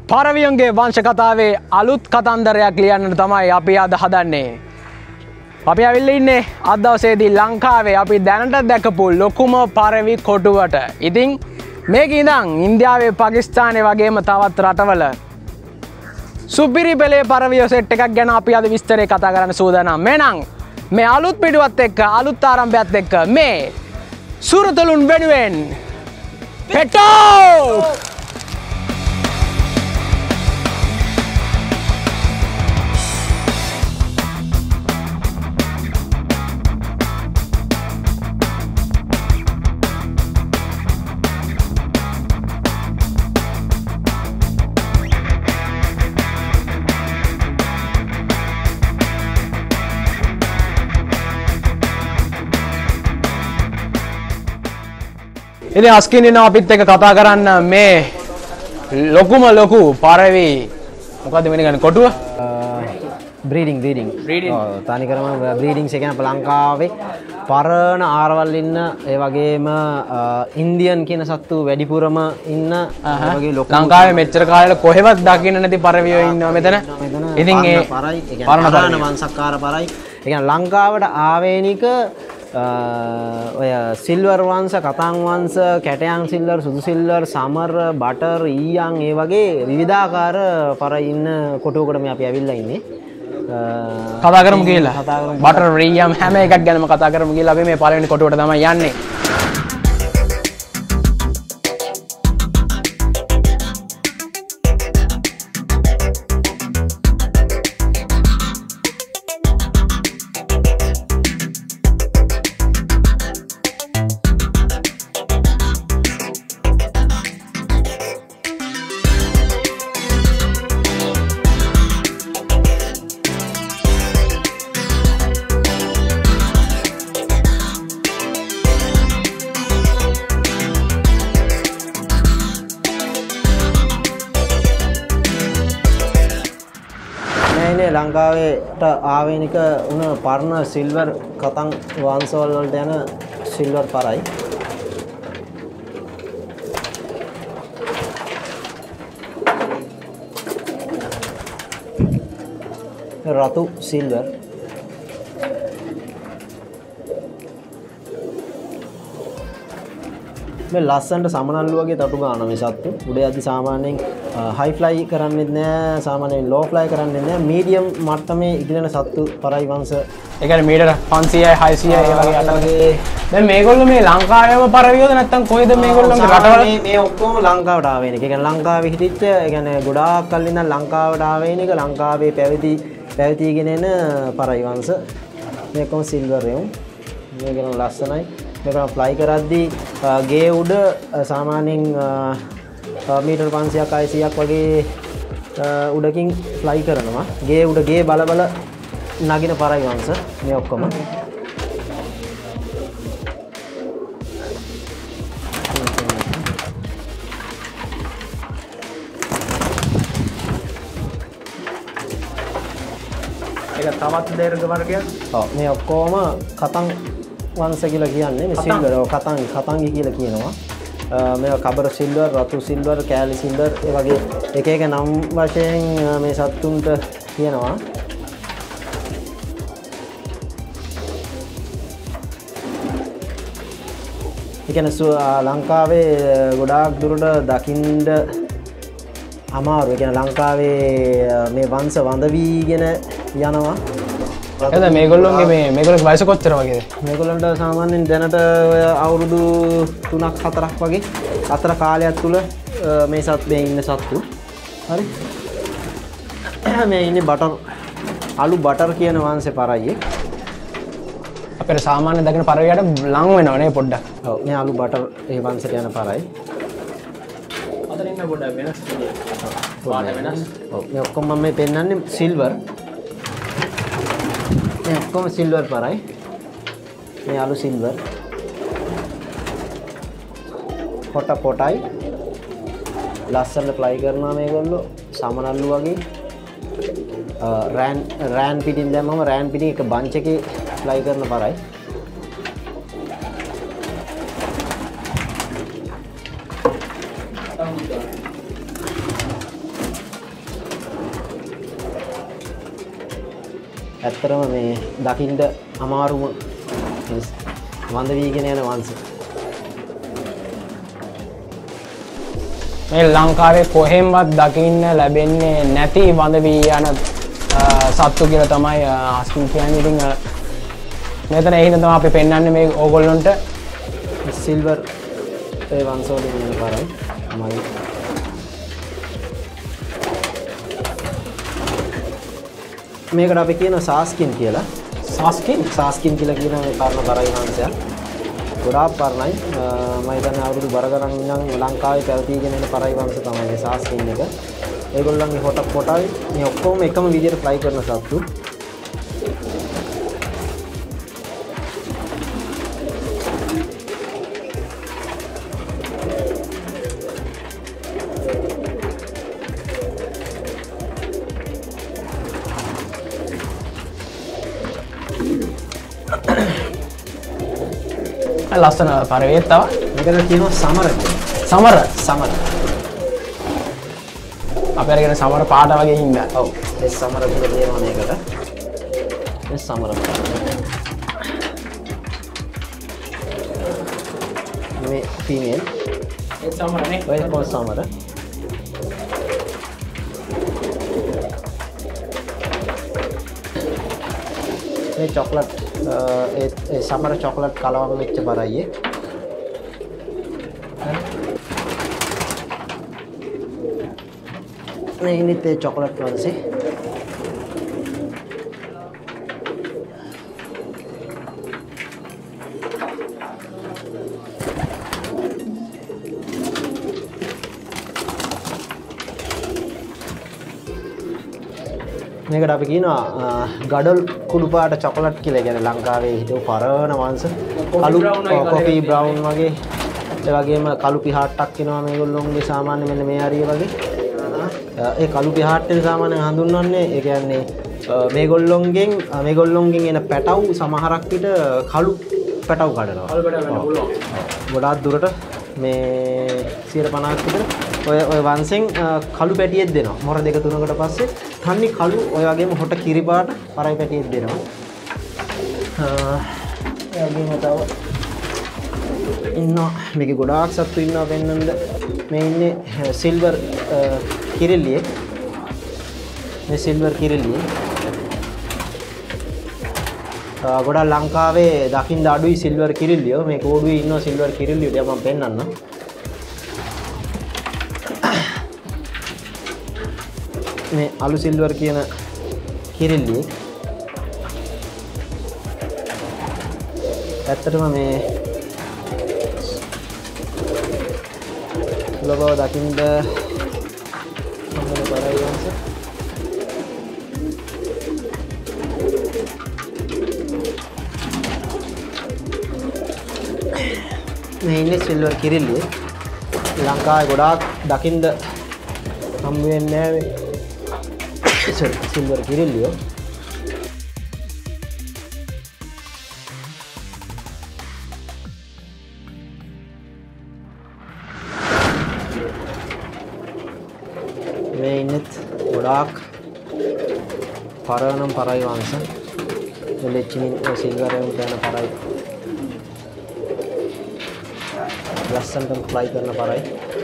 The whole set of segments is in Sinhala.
පරවියන්ගේ වංශ කතාවේ අලුත් කතන්දරයක් ලියන්නට තමයි අපි අද හදන්නේ. අපි ඇවිල්ලා ඉන්නේ අද දවසේදී ලංකාවේ අපි දැනට දැකපු ලොකුම පරවි කොටුවට. ඉතින් මේක ඉඳන් ඉන්දියාවේ පාකිස්තානයේ වගේම තවත් රටවල සුපිරි පෙළේ පරවිය සෙට් එකක් ගැන අපි අද විස්තරේ කතා කරන්න සූදානම්. මෙනම් මේ අලුත් පිටුවත් එක්ක අලුත් ආරම්භයත් එක්ක මේ සුරතලුන් වෙනුවෙන් පෙටෝ ඉතින් අස්කින් ඉන්නවා අපිත් එක්ක කතා කරන්න මේ ලොකුම ලොකු පරවි මොකද්ද මෙන්න ගන්න කොටුව බ්‍රීඩිං තනිකරම බ්‍රීඩින්ග්ස් එක අපේ ලංකාවේ පරණ ආරවල් ඉන්න ඒ වගේම ඉන්දියන් කියන සත්තු වැඩිපුරම ඉන්න ඒ වගේ ලොකු ලංකාවේ මෙච්චර කාලෙක කොහෙවත් දකින්න නැති පරවියෝ ඉන්නවා මෙතන. ඉතින් ඒ පරයි ඒ කියන්නේ වංශකාර පරයි. ඒ කියන්නේ ලංකාවට ආවේනික ඔය සිල්වර් වංශ, කතන් වංශ, කැටයන් සිල්වර්, සුදු සිල්වර්, සමර්, බටර්, ඊයන් ඒ වගේ විවිධාකාර පර ඉන්න කොටුවකට මේ අපි ඇවිල්ලා ඉන්නේ. කතා කරමු කියලා. බටර්, ඊයන් හැම එකක් ගැනම කතා කරමු කියලා අපි මේ පළවෙනි කොටුවට තමයි යන්නේ. ලංකාවට ආවේනික උන පරණ සිල්වර් කතන් වංශවල වලට යන සිල්වර් පරයි. රතු සිල්වර් මේ ලස්සනට සමනල්ලු වගේ තටු ගන්න මේ සත්තු. උඩ යද්දි සාමාන්‍යයෙන් හයි ෆ්ලයි කරන්නෙත් නෑ, සාමාන්‍යයෙන් ලෝ ෆ්ලයි කරන්නෙත් නෑ. මීඩියම් මට්ටමේ ඉගිලෙන සත්තු පරයි වංශ. ඒ කියන්නේ මීටර 500යි 600යි ඒ වගේ අටවගේ. දැන් මේගොල්ලෝ මේ ලංකාවේම පරවියෝද නැත්නම් කොහෙද මේගොල්ලෝගේ රටවල? මේ ඔක්කොම ලංකාවට ආවේනික. ඒ කියන්නේ ලංකාවේ හිටිච්ච, ඒ කියන්නේ ගොඩාක් කල් ඉඳන් ලංකාවට ආවේනික, ලංකාවේ පැවතිගෙන එන පරයි වංශ. මේ ඔක්කොම සිල්වර් එවුම්. මේක නම් ලස්සනයි. මේක ෆ්ලයි කරද්දී ගේ උඩ සාමාන්‍යයෙන් මීටර් 500ක් 600ක් වගේ උඩකින් ෆ්ලයි කරනවා. ගේ උඩ ගේ බල නගින පරයි වංශ මේ ඔක්කොම. ඒක තවත් දීර්ඝ වර්ගයක්. ඔව් මේ ඔක්කොම කතන් වංශ කියලා කියන්නේ. මේ සිල්වර් කතන්ගි කියලා කියනවා. මේවා කබර සිල්වර්, රතු සිල්වර්, කෑලි සිල්වර් ඒ වගේ එක එක නම් වශයෙන් මේ සත්තුන්ට කියනවා. ඒ කියන්නේ ලංකාවේ ගොඩාක් දුරට දකින්න අමාරු. ඒ කියන්නේ ලංකාවේ මේ වංශ වඳ වීගෙන යනවා. එතන මේගොල්ලෝගේ මේගොල්ලෝගේ වයස කොච්චර වගේද? මේගොල්ලන්ට සාමාන්‍යයෙන් දැනට ඔය අවුරුදු 3ක් 4ක් වගේ අතර කාලයක් තුල මේ සත්ත්වයේ ඉන්න සත්තු. හරි. මේ ඉන්නේ බටර් අලු බටර් කියන වංශේ පරයියේ. අපේ සාමාන්‍ය දකින පරවියට ලං වෙනව නේ පොඩ්ඩක්. ඔව් මේ අලු බටර් ඒ වංශයට යන පරයි. අතරින් මේ පොඩ්ඩක් වෙනස් පාට වෙනස්. ඔව් මේ ඔක්කොම මම මේ පෙන්නන්නේ සිල්වර්. මේ ඔක්කොම සිල්වර් පරයි. මේ අලු සිල්වර්. පොටයි. ලස්සනට ෆ්ලයි කරනවා මේගොල්ලෝ. සමනල්ලු වගේ. රෑන් පිටින් දැම්මම රෑන් පිටින් එක බන්ච් එකේ ෆ්ලයි කරන පරයි. ඇත්තරම මේ දකින්න අමාරුම වඳ වීගෙන යන වංශ. මේ ලංකාවේ කොහෙන්වත් දකින්න ලැබෙන්නේ නැති වඳ වී යන සත්තු කියලා තමයි හස්කි කියන්නේ. ඉතින් මෙතන ඒ හින්දා තමයි අපි පෙන්වන්නේ මේ ඕගොල්ලන්ට සිල්වර් ඒ වංශවලින් යන පාරයි. මයි මේකට අපි කියන සාස්කින් කියලා. සාස්කින් කියලා කියන මේ පරණ පරයි වංශයක්. ගොඩාක් පරණයි. මම හිතන්නේ අවුරුදු බර ගණන් ඉඳන් ලංකාවේ පැවතීගෙන එන පරයි වංශ තමයි මේ සාස්කින් එක. ඒගොල්ලන්ගේ කොටයි මේ ඔක්කොම එකම විදිහට ෆ්ලයි කරන සත්තු. ලස්සන පරවේත් තව මේකට කියනවා සමර. අපි අරගෙන සමර පාට වගේ හින්දා. ඔව් ඒ සමර කියලා කියනවා මේකට. ඒ සමර. මේ ෆීමේල්. ඒ සමරනේ. ඔය සමර. මේ චොක්ලට් ඒ සමර චොක්ලට් කලවම් වෙච්ච පරයියේ. මේ ඉනිත් ඒ චොක්ලට් වංශේ. මේකට අපි කියනවා ගඩොල් කුඩු පාට චොකලට් කියලා. කියන්නේ ලංකාවේ හිටපු පරණ වංශ කළු කොෆි බ්‍රවුන් වගේ ඒ වගේම කළු පිහාට්ටක් එනවා මේගොල්ලෝගේ සාමාන්‍ය මෙන්න මේ හරිය වගේ. ඒ කළු පිහාට්ටෙන් සාමාන්‍යයෙන් හඳුන්වන්නේ ඒ කියන්නේ මේගොල්ලොන්ගෙන් එන පැටව් සමහරක් විට කළු පැටව් කඩනවා. ගොඩාක් දුරට මේ 150ක් විතර ඔය වංශෙන් කළු පැටියෙක් දෙනවා. මොර දෙක තුනකට පස්සේ තන්නේ කළු ඔය වගේම හොට කිරි පාට පරයි පැටියෙක් දෙනවා. ඒ වගේම තව ඉන්නවා මේකේ ගොඩාක් සත්තු ඉන්නවා පෙන්නන්න. මේ ඉන්නේ සිල්වර් කිරිල්ලියෙක්. මේ සිල්වර් කිරිල්ලියෙක් ගොඩාක් ලංකාවේ දකින්න අඩුයි සිල්වර් කිරිල්ලියෝ. මේ කෝඩුවේ ඉන්නවා සිල්වර් කිරිල්ලියෝ. ටික මම පෙන්නන්නම්. මේ අලු සිල්වර් කියන කිරිල්ලියෙක්. ඇත්තටම මේ ලොබව දකින්න හම්බෙන බරයි වංශ. මේ ඉන්නේ සිල්වර් කිරිල්ලියෙක්. ලංකාවේ ගොඩාක් දකින්න හම්බ වෙන්නේ නැහැ සිල්වර් කිරිල්ලියෝ. මේ ඉන්නෙත් ගොඩාක් පරණම් පරයි වංශ. ලෙච්චිමින් සිල්වර් එකෙන් යන පරයි. ලස්සනට ෆ්ලයි කරන පරයි.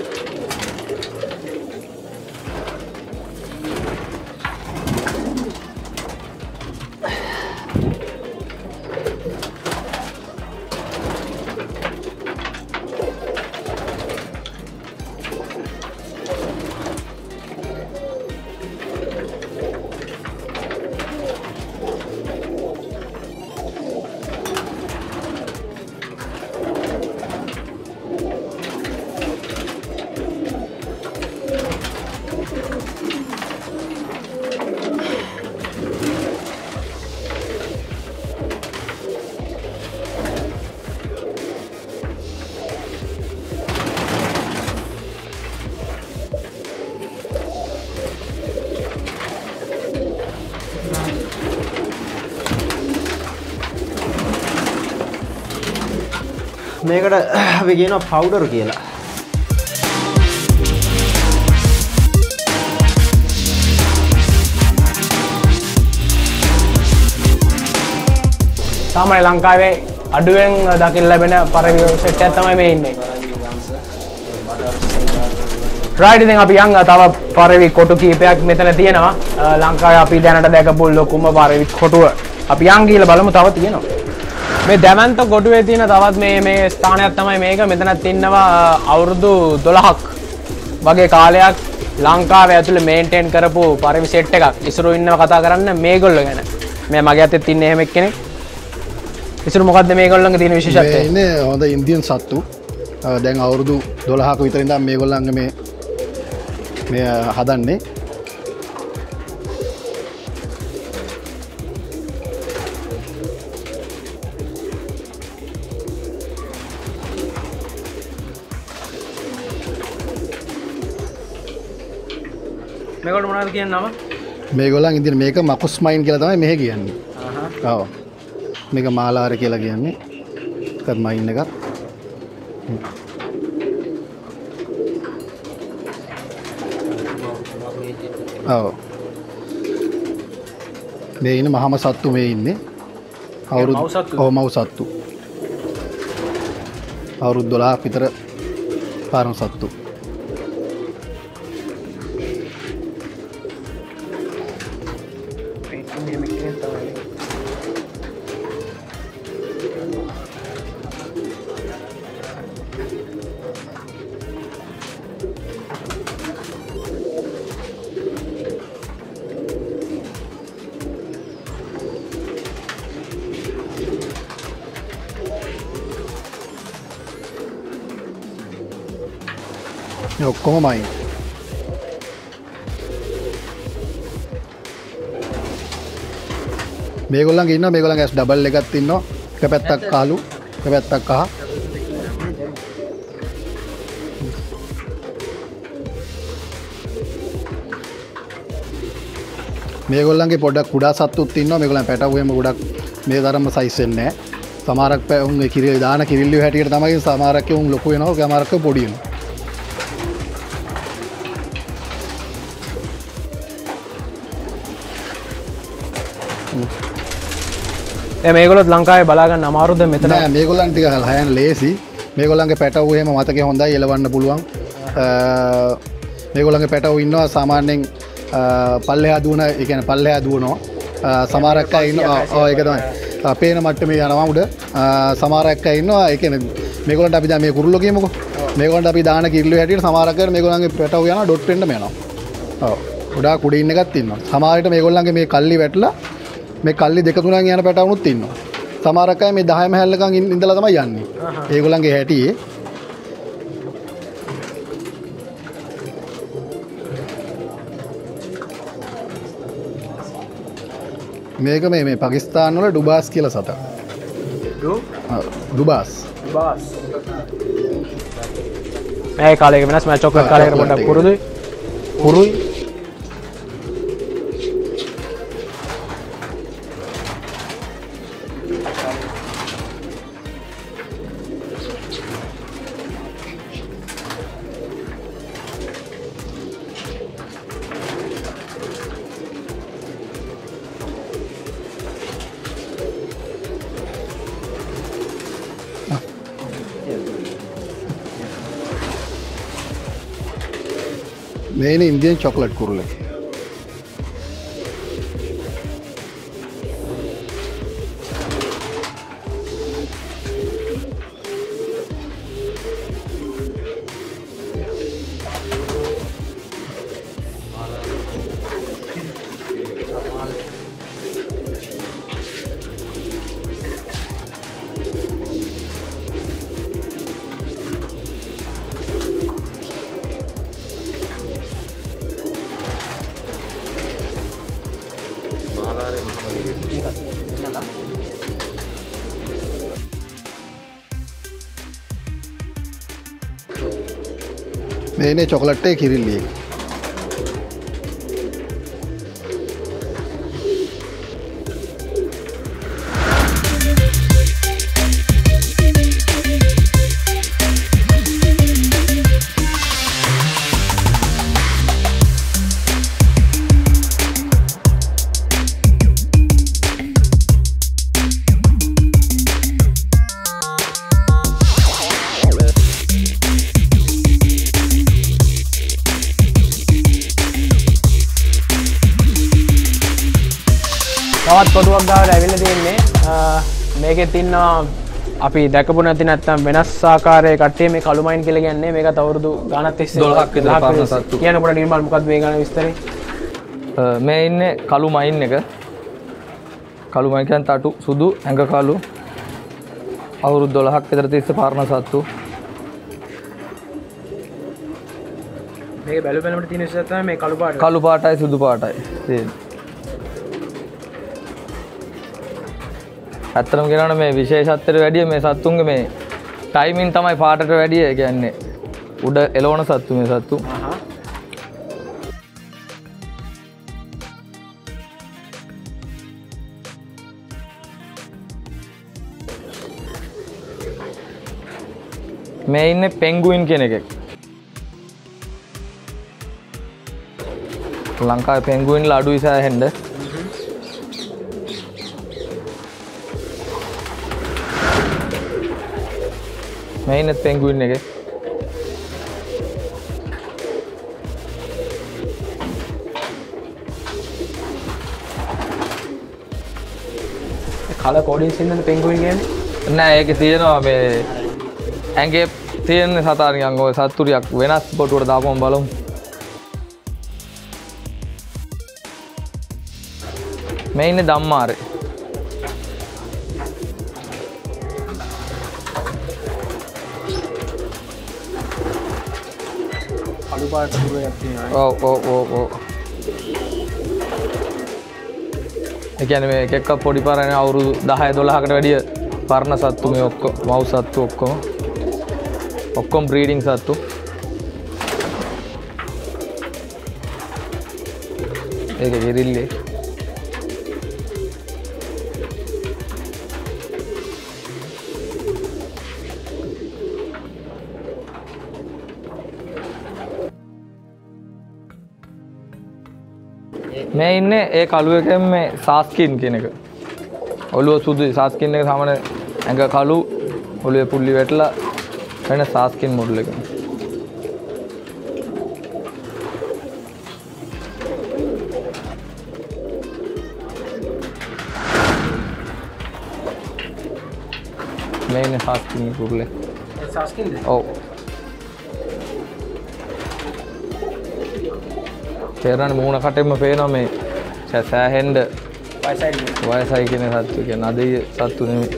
මේකට අපි කියනවා පවුඩර් කියලා. සාමාන්‍ය ලංකාවේ අඩුවෙන් දකින්න ලැබෙන පරවි සෙට් එකක් තමයි මේ ඉන්නේ. රයිට් ඉතින් අපි යන් තව පරවි කොටු කීපයක් මෙතන තියෙනවා. ලංකාවේ අපි දැනට දැකපු ලොකුම පරවි කොටුව. අපි යන් ගිහලා බලමු තව තියෙනවා. මේ දැවන්ත කොටුවේ තියෙන තවත් මේ ස්ථානයක් තමයි මේක. මෙතනත් ඉන්නවා අවුරුදු 12ක් වගේ කාලයක් ලංකාවේ ඇතුලේ මේන්ටේන් කරපු පරවි සෙට් එකක්. ඉස්සරෝ ඉන්නව කතා කරන්න මේගොල්ලෝ ගැන. මේ මගේ අතේ තින්නේ එහෙම එක්කෙනෙක්. ඉස්සරෝ මොකද්ද මේගොල්ලන්ගේ තියෙන විශේෂත්වය? මේ ඉන්නේ හොඳ ඉන්දියන් සත්තු. දැන් අවුරුදු 12ක විතර ඉඳන් මේගොල්ලන්ගේ මේ හදන්නේ. මේගොල්ලෝ මොනවද කියන්නේ නම? මේගොල්ලන් ඉතින් මේක මකුස් මයින් කියලා තමයි මෙහෙ කියන්නේ. ඔව්. මේක මාලාර කියලා කියන්නේ. ඒකත් මයින් එකක්. ඔව්. මේ ඉන්නේ මහම සත්තු මේ ඉන්නේ. අවුරුදු මව් සත්තු. අවුරුදු 12ක් විතර පාරම සත්තු. ඔක්කොම මයින්. මේගොල්ලන්ගේ ඉන්නවා මේගොල්ලන්ගේ ඇස් ඩබල් එකක් ඉන්නවා. එක පැත්තක් කළු, එක පැත්තක් කහ. මේගොල්ලන්ගේ පොඩ්ඩක් කුඩා සත්තුත් ඉන්නවා. මේගොල්ලන් පැටවුවෙම ගොඩක් මේ තරම්ම සයිස් වෙන්නේ නැහැ. සමහරක් උන් කිරිලි දාන කිරිල්ලිය හැටියට තමයි සමහරක් උන් ලොකු වෙනවා, සමහරක් පොඩි වෙනවා. මේගොල්ලොත් ලංකාවේ බලාගන්න අමාරුද මෙතන? නෑ මේගොල්ලන් ටික හයන් ලේසි. මේගොල්ලන්ගේ පැටවු එහෙම මතකේ හොඳයි එලවන්න පුළුවන්. මේගොල්ලන්ගේ පැටවු ඉන්නවා සාමාන්‍යයෙන් පල්ලෙහා දුවන, ඒ කියන්නේ පල්ලෙහා දුවනවා. සමහරක් අය ඉන්නවා ඔව් ඒක තමයි. පේන මට්ටමේ යනවා උඩ. සමහරක් අය ඉන්නවා ඒ කියන්නේ මේගොල්ලන්ට අපි දැන් මේ කුරුල්ලෝ කියමුකෝ. මේගොල්ලන්ට අපි දාන කිරිල්ලෝ හැටියට සමහරක් අය මේගොල්ලන්ගේ පැටවු යනවා ඩොට් වෙන්නම යනවා. ඔව්. ගොඩාක් උඩ ඉන්න එකක් ඉන්නවා. සමහරවිට මේගොල්ලන්ගේ මේ කල්ලි වැටලා මේ කල්ලි දෙක තුනක් යන පැටවුනුත් ඉන්නවා. සමහරක් අය මේ 10 මහල්ලකන් ඉඳලා තමයි යන්නේ. ඒගොල්ලන්ගේ හැටියේ මේක මේ පාකිස්තාන් වල ඩුබාස් කියලා සතක්. ඩුබාස්. මේ කාලේක වෙනස් මම චොක්ලට් කාලේකට පොඩ්ඩක් පුරුයි. මේ ඉන්නේ ඉන්දියන් චොක්ලට් කුරුල්ලෙක්. මේනේ චොකලට් එක කිරිල්ලි එක. තවත් කොටුවක් ගාවට ඇවිල්ලා තියෙන්නේ. මේකෙත් ඉන්නවා අපි දැකපු නැති නැත්නම් වෙනස් ආකාරයේ කට්ටිය මේ කළු මයින් කියලා කියන්නේ. මේකත් අවුරුදු ගානක් තිස්සේ 12ක් විතර පාරන සත්තු. කියන පොඩ නිර්මල් මොකක්ද මේ ගාන විස්තරේ? මේ ඉන්නේ කළු මයින් එක. කළු මයින් කියන්නේ තටු සුදු ඇඟ කළු. අවුරුදු 12ක් විතර තිස්සේ පාරන සත්තු. මේක බැලු බැලමට තියෙන විශේෂය තමයි මේ කළු පාට. කළු පාටයි සුදු පාටයි තියෙන්නේ. ඇත්තටම කියනවනම් මේ විශේෂත්වයට වැඩිය මේ සත්තුන්ගේ මේ ටයිමින් තමයි පාටට වැඩිය. ඒ කියන්නේ උඩ එළවන සත්තු මේ සත්තු. මේ ඉන්නේ පෙන්ගුයින් කියන එකෙක්. ලංකාවේ පෙන්ගුයින්ලා අඩුයි සෑහෙන්න. මේ ඉන්නේ පෙන්ගුයින් එකේ. කලර් කෝඩින් සින්දන පෙන්ගුයින් කියන්නේ? නෑ ඒකේ තියෙනවා මේ ඇඟේ තියෙන සතා නිකන් ඔය සත්තුරියක් වෙනස් පොටුවට දාපුවම බලමු. මේ ඉන්නේ ධම්මාරේ. කළු පාට පුරයක් තියෙනවා. ඔව්. ඒ කියන්නේ මේ එකක පොඩි පාරනේ අවුරුදු 10 12කට වැඩිය පරණ සත්තු මේ ඔක්කොම මව් සත්තු ඔක්කොම බ්‍රීඩින් සත්තු. ඒක ගිරිල්ලේ. මේ ඉන්නේ ඒ කළු එකෙන් මේ සාස්කින් කියන එක. ඔළුව සුදුයි සාස්කින් එක සාමාන්‍ය ඇඟ කළු ඔළුවේ පුල්ලි වැටලා වෙන සාස්කින් මොඩල් එක. මේ ඉන්නේ සාස්කින් පුල්ලේ. ඒ සාස්කින්ද? ඔව්. තේරෙන්නේ මූණ කටෙම පේනවා මේ සෑහෙන්න වයසයි කියන සත්තු කියන්නේ අදේ සත්තු නෙමෙයි.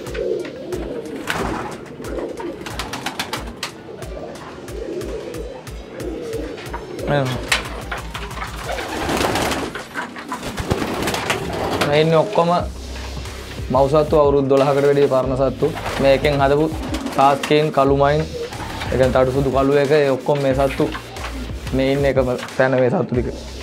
මේ ඉන්නේ ඔක්කොම මව් සත්තු අවුරුදු 12කට වැඩි පරණ සත්තු. මේකෙන් හදපු සාස්කේන් කළුමයින් එකෙන් තඩු සුදු කළු එක ඒ ඔක්කොම මේ සත්තු මේ ඉන්නේ එකම තැන මේ සත්තු ටික.